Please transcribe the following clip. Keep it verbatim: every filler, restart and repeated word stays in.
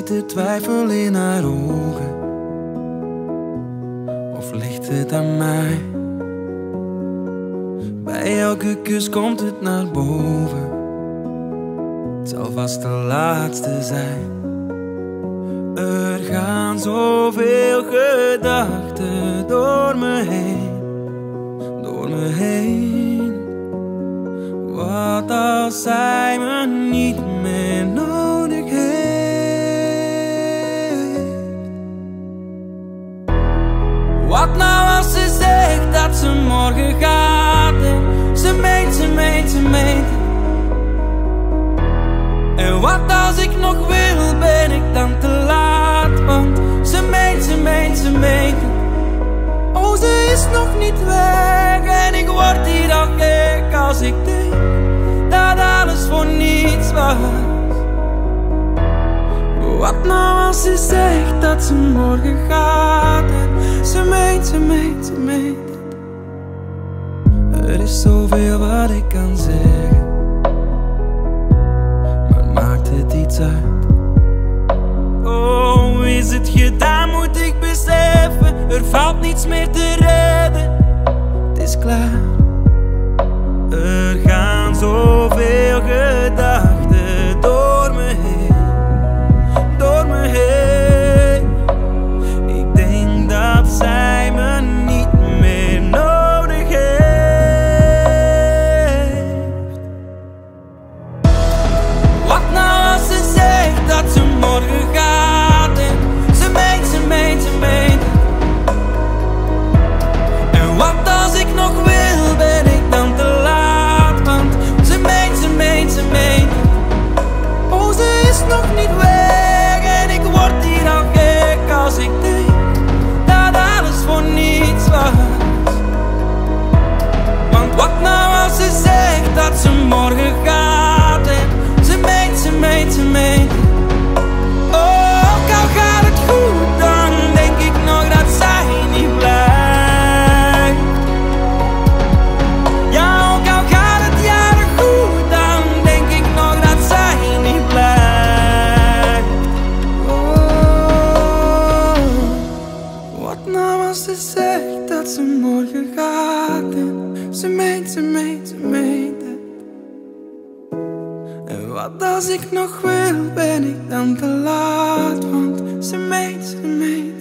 ziet de twijfel in haar ogen. Of ligt het aan mij? Bij elke kus komt het naar boven. Het zal vast de laatste zijn. Er gaan zoveel gedachten door me heen, door me heen. Wat als zij me niet meer nodig heeft? Wat nou als ze zegt dat ze morgen gaat en ze meent, ze meent, ze meent. En wat als ik nog wil, ben ik dan te laat? Want ze meent, ze meent, ze meent. Oh, ze is nog niet weg en ik word hier al gek als ik denk dat alles voor niets was. Wat nou als ze zegt dat ze morgen gaat en ze meent, ze meent, ze meent. Er is zoveel wat ik kan zeggen, maakt het iets uit? Oh, is het gedaan, moet ik beseffen, er valt niets meer te redden. Het is klaar. Er gaan zoveel gedachten door me heen, door me heen. Ik denk dat zij me niet meer nodig heeft. Wat nou als ze zegt dat ze morgen gaat en ze meent, ze meent, ze meent. En wat als ik nog wil, ben ik dan te laat? Want ze meent, ze meent, ze meent. Oh, ze is nog niet weg en ik word hier al gek als ik denk dat alles voor niets was. Want wat nou als ze zegt dat ze morgen gaat en ze meent, ze meent, ze meent. Oh, ook al gaat het goed, dan denk ik nog dat zij niet blijft. Ja, ook al gaat het jaren goed, dan denk ik nog dat zij niet blijft. Oh, wat nou als ze zegt dat ze morgen gaat en ze meent, ze meent, ze meent. En wat als ik nog wil, ben ik dan te laat? Want ze meent, ze meent.